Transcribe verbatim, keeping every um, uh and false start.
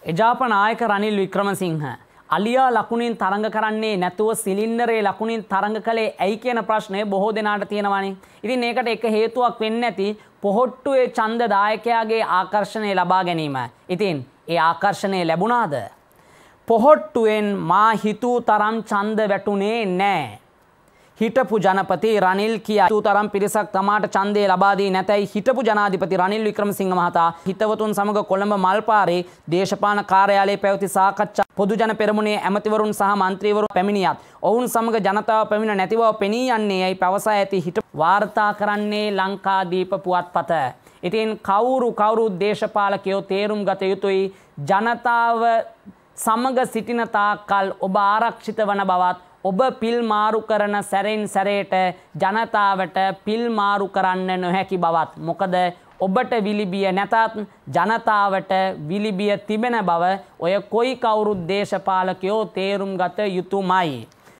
එජාප නායක රනිල් වික්‍රමසිංහ අලියා ලකුණින් තරඟ කරන්නේ නැතුව සිලින්ඩරේ ලකුණින් තරඟ කළේ ඇයි කියන ප්‍රශ්නය බොහෝ දෙනාට තියෙනවානේ. ඉතින් ඒකට එක හේතුවක් වෙන්නේ නැති පොහොට්ටුවේ ඡන්ද දායකයාගේ ආකර්ෂණය ලබා ගැනීම. ඉතින් ඒ ආකර්ෂණය ලැබුණාද? පොහොට්ටුවෙන් මා හිතූ තරම් ඡන්ද වැටුනේ නැහැ. හිටපු ජනපති රනිල් කියා හිතූ තරම් පිරිසක් තමාට ඡන්දය ලබා දී නැතයි හිටපු ජනාධිපති රනිල් වික්‍රමසිංහ මහතා හිතවතුන් සමග කොළඹ මල්පාරේ දේශපාලන කාර්යාලයේ පැවති සාකච්ඡා පොදු ජන පෙරමුණේ ඇමතිවරුන් සහ මන්ත්‍රීවරුන් පැමිණියත් ඔවුන් සමග ජනතාව පැමිණ නැති බව පෙනී යන්නේ යයි පැවසා ඇති හිට වාර්තා කරන්නේ ලංකාදීප පුවත්පත. ඉතින් කවුරු කවුරුත් දේශපාලකයෝ තේරුම් ගත යුතුයි ජනතාව සමග සිටින තාක්කල් ඔබ ආරක්ෂිත වන බවත් ඔබ පිල් මාරු කරන සැරෙන් සැරේට ජනතාවට පිල් මාරු කරන්න නොහැකි බවත්. මොකද ඔබට විලිබිය නැතත් ජනතාවට විලිබිය තිබෙන බව ඔය කොයි කවුරුත් දේශපාලකයෝ තේරුම් ගත යුතුමයි.